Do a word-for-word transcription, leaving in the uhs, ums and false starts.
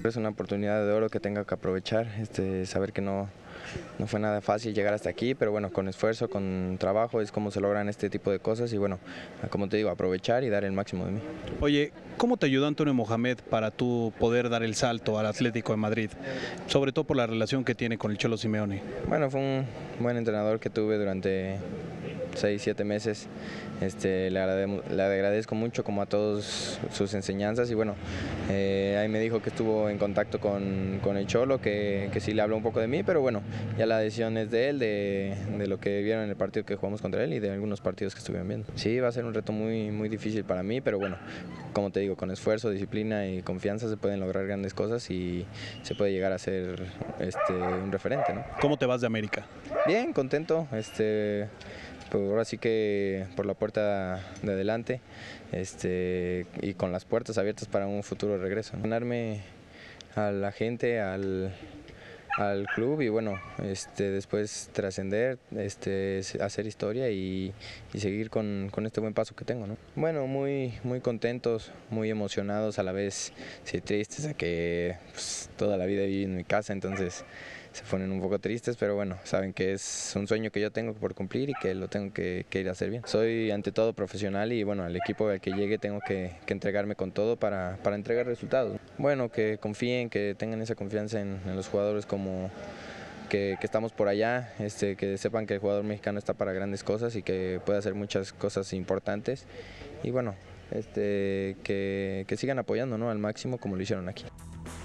Es una oportunidad de oro que tengo que aprovechar, este, saber que no, no fue nada fácil llegar hasta aquí, pero bueno, con esfuerzo, con trabajo es como se logran este tipo de cosas y bueno, como te digo, aprovechar y dar el máximo de mí. Oye, ¿cómo te ayudó Antonio Mohamed para tú poder dar el salto al Atlético de Madrid? Sobre todo por la relación que tiene con el Cholo Simeone. Bueno, fue un buen entrenador que tuve durante seis, siete meses. Este, le, agrade, le agradezco mucho como a todos sus enseñanzas y bueno, eh, ahí me dijo que estuvo en contacto con, con el Cholo, que, que sí le habló un poco de mí, pero bueno, ya la decisión es de él, de, de lo que vieron en el partido que jugamos contra él y de algunos partidos que estuvieron viendo. Sí, va a ser un reto muy, muy difícil para mí, pero bueno, como te digo, con esfuerzo, disciplina y confianza se pueden lograr grandes cosas y se puede llegar a ser este, un referente, ¿no? ¿Cómo te vas de América? Bien, contento, este, pues ahora sí que por la puerta de adelante este, y con las puertas abiertas para un futuro regreso. Ganarme a la gente, al, al club y bueno, este, después trascender, este, hacer historia y, y seguir con, con este buen paso que tengo, ¿no? Bueno, muy, muy contentos, muy emocionados, a la vez sí, tristes, a que pues, toda la vida viví en mi casa, entonces se ponen un poco tristes, pero bueno, saben que es un sueño que yo tengo por cumplir y que lo tengo que, que ir a hacer bien. Soy ante todo profesional y bueno, al equipo al que llegue tengo que, que entregarme con todo para, para entregar resultados. Bueno, que confíen, que tengan esa confianza en, en los jugadores como que, que estamos por allá, este, que sepan que el jugador mexicano está para grandes cosas y que puede hacer muchas cosas importantes y bueno, este, que, que sigan apoyando, ¿no?, al máximo como lo hicieron aquí.